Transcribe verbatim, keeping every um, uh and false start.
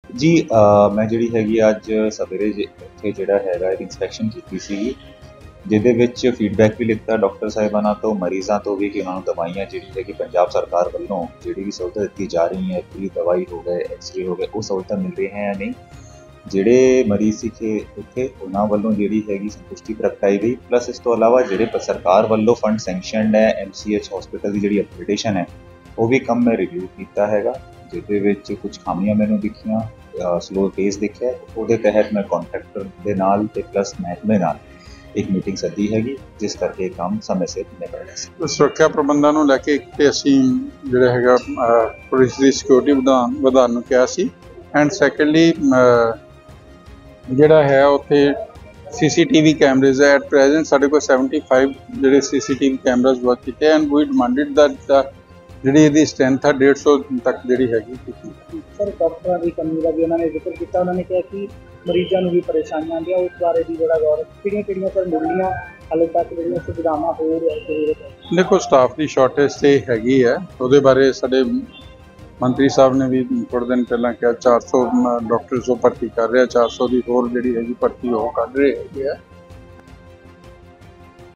ਜੀ ਅ, ਮੈਂ ਜਿਹੜੀ ਹੈਗੀ ਅੱਜ ਸਵੇਰੇ ਜੇ ਇੱਥੇ ਜਿਹੜਾ ਹੈਗਾ ਇਨਸਪੈਕਸ਼ਨ ਕੀਤੀ ਸੀਗੀ, ਜਿਹਦੇ ਵਿੱਚ ਫੀਡਬੈਕ ਵੀ ਲਿੱਤਾ ਡਾਕਟਰ ਸਾਹਿਬਾਨਾਂ ਤੋਂ, ਮਰੀਜ਼ਾਂ ਤੋਂ ਵੀ ਕਿ ਉਹਨਾਂ ਨੂੰ ਦਵਾਈਆਂ ਜਿਹੜੀ ਹੈਗੀ ਪੰਜਾਬ ਸਰਕਾਰ ਵੱਲੋਂ ਜਿਹੜੀ ਵੀ ਸਹੂਲਤ ਦਿੱਤੀ ਜਾ ਰਹੀ ਹੈ, ਫ੍ਰੀ ਦਵਾਈ ਹੋ ਗਏ, ਐਕਸਰੇ ਹੋ ਗਏ, ਉਹ ਸਹੂਲਤਾਂ ਮਿਲ ਰਹੀਆਂ ਜਾਂ ਨਹੀਂ। ਜਿਹੜੇ ਮਰੀਜ਼ ਸੀਗੇ ਉੱਥੇ ਉਹਨਾਂ ਵੱਲੋਂ ਜਿਹੜੀ ਹੈਗੀ ਸੰਤੁਸ਼ਟੀ ਪ੍ਰਗਟਾਈ ਗਈ। ਪਲੱਸ ਇਸ ਤੋਂ ਇਲਾਵਾ ਜਿਹੜੇ ਪ- ਸਰਕਾਰ ਵੱਲੋਂ ਫੰਡ ਸੈਂਕਸ਼ਨਡ ਹੈ ਐਮ ਸੀ ਐਚ ਹਸਪੀਟਲ ਦੀ ਜਿਹੜੀ ਅਪਗ੍ਰੇਡੇਸ਼ਨ ਹੈ, ਉਹ ਵੀ ਕੰਮ ਮੈਂ ਰਿਵਿਊ ਕੀਤਾ ਹੈਗਾ, ਜਿਹਦੇ ਵਿੱਚ ਕੁਝ ਖਾਮੀਆਂ ਮੈਨੂੰ ਦਿਖੀਆਂ, ਸਲੋ ਪੇਸ ਦਿਖਿਆ। ਉਹਦੇ ਤਹਿਤ ਮੈਂ ਕੰਟਰੈਕਟਰ ਦੇ ਨਾਲ ਤੇ ਪਲੱਸ ਮਹਿਕਮੇ ਨਾਲ ਇੱਕ ਮੀਟਿੰਗ ਸੱਦੀ ਹੈਗੀ, ਜਿਸ ਕਰਕੇ ਇਹ ਕੰਮ ਸਮੇਂ ਸਿਰ ਨਿਬੜ ਰਿਹਾ ਸੀ। ਸੁਰੱਖਿਆ ਪ੍ਰਬੰਧਾਂ ਨੂੰ ਲੈ ਕੇ ਇੱਕ ਤੇ ਅਸੀਂ ਜਿਹੜਾ ਹੈਗਾ ਪੁਲਿਸ ਦੀ ਸਿਕਿਉਰਿਟੀ ਵਧਾਉਣ ਵਧਾਉਣ ਨੂੰ ਕਿਹਾ ਸੀ, ਐਂਡ ਸੈਕੰਡਲੀ ਜਿਹੜਾ ਹੈ ਉੱਥੇ ਸੀਸੀਟੀਵੀ ਕੈਮਰੇਜ਼ ਐਟ ਪ੍ਰੈਜ਼ੈਂਟ ਸਾਡੇ ਕੋਲ ਪਚੱਤਰ ਜਿਹੜੇ ਸੀਸੀਟੀਵੀ ਕੈਮਰਾਜ਼ ਵਰਕ ਕੀਤੇ ਐਂਡ ਵੀ ਡਿਮਾਂਡਡ ਦੈਟ ਜਿਹੜੀ ਇਹਦੀ ਸਟਰੈਂਥ ਆ ਡੇਢ ਸੌ ਤੱਕ ਜਿਹੜੀ ਹੈਗੀ ਕੀਤੀ। ਸਰ ਡਾਕਟਰਾਂ ਦੀ ਕਮੀ ਦਾ ਵੀ ਉਹਨਾਂ ਨੇ ਜ਼ਿਕਰ ਕੀਤਾ। ਉਹਨਾਂ ਨੇ ਕਿਹਾ ਕਿ ਮਰੀਜ਼ਾਂ ਨੂੰ ਵੀ ਪਰੇਸ਼ਾਨੀਆਂ ਆਉਂਦੀਆਂ, ਉਸ ਬਾਰੇ ਵੀ ਜਿਹੜਾ ਗੌਰ ਕਿਹੜੀਆਂ ਕਿਹੜੀਆਂ ਸਰ ਮੁੱਢਲੀਆਂ ਹਾਲੇ ਤੱਕ ਜਿਹੜੀਆਂ ਸੁਵਿਧਾਵਾਂ ਹੋਰ ਜ਼ਰੂਰਤ ਹੈ। ਦੇਖੋ ਸਟਾਫ ਦੀ ਸ਼ਾਰਟੇਜ ਤੇ ਹੈਗੀ ਹੈ, ਉਹਦੇ ਬਾਰੇ ਸਾਡੇ ਮੰਤਰੀ ਸਾਹਿਬ ਨੇ ਵੀ ਥੋੜ੍ਹੇ ਦਿਨ ਪਹਿਲਾਂ ਕਿਹਾ ਚਾਰ ਸੌ ਡਾਕਟਰਸ ਉਹ ਭਰਤੀ ਕਰ ਰਿਹਾ, ਚਾਰ ਸੌ ਦੀ ਹੋਰ ਜਿਹੜੀ ਹੈਗੀ ਭਰਤੀ ਉਹ ਕਰ ਰਹੇ ਹੈਗੇ ਆ।